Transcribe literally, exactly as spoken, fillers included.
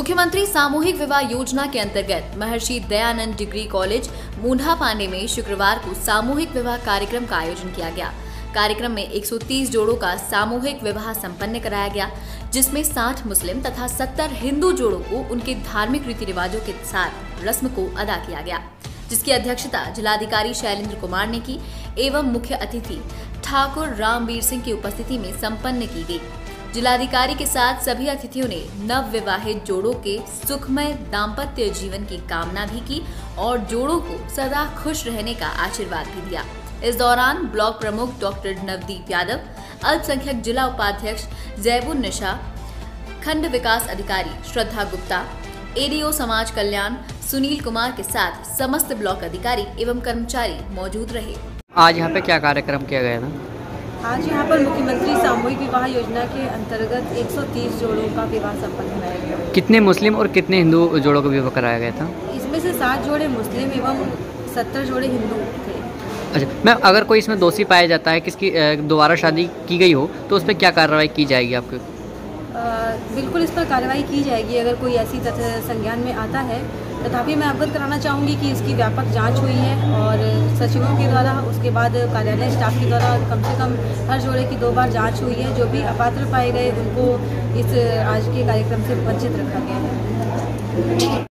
मुख्यमंत्री सामूहिक विवाह योजना के अंतर्गत महर्षि दयानंद डिग्री कॉलेज मूंढापांडे में शुक्रवार को सामूहिक विवाह कार्यक्रम का आयोजन किया गया। कार्यक्रम में एक सौ तीस जोड़ों का सामूहिक विवाह संपन्न कराया गया, जिसमें साठ मुस्लिम तथा सत्तर हिंदू जोड़ों को उनके धार्मिक रीति रिवाजों के साथ रस्म को अदा किया गया, जिसकी अध्यक्षता जिलाधिकारी शैलेंद्र कुमार ने की एवं मुख्य अतिथि ठाकुर रामवीर सिंह की उपस्थिति में संपन्न की गई। जिलाधिकारी के साथ सभी अतिथियों ने नव विवाहित जोड़ों के सुखमय दाम्पत्य जीवन की कामना भी की और जोड़ों को सदा खुश रहने का आशीर्वाद भी दिया। इस दौरान ब्लॉक प्रमुख डॉक्टर नवदीप यादव, अल्पसंख्यक जिला उपाध्यक्ष जैबुन निशा, खंड विकास अधिकारी श्रद्धा गुप्ता, एडीओ समाज कल्याण सुनील कुमार के साथ समस्त ब्लॉक अधिकारी एवं कर्मचारी मौजूद रहे। आज यहाँ पे क्या कार्यक्रम किया गया था? आज यहाँ पर मुख्यमंत्री सामूहिक विवाह योजना के अंतर्गत एक सौ तीस जोड़ों का विवाह संपन्न कराया गया। कितने मुस्लिम और कितने हिंदू जोड़ों का विवाह कराया गया था? इसमें से सात जोड़े मुस्लिम एवं सत्तर जोड़े हिंदू थे। अच्छा मैम, अगर कोई इसमें दोषी पाया जाता है, किसकी दोबारा शादी की गई हो, तो उस पर क्या कार्रवाई की जाएगी आपके? बिल्कुल इस पर कार्रवाई की जाएगी अगर कोई ऐसी तथ्य संज्ञान में आता है। तथापि मैं अवगत कराना चाहूँगी कि इसकी व्यापक जांच हुई है और सचिवों के द्वारा, उसके बाद कार्यालय स्टाफ के द्वारा कम से कम हर जोड़े की दो बार जांच हुई है। जो भी अपात्र पाए गए उनको इस आज के कार्यक्रम से वंचित रखा गया है।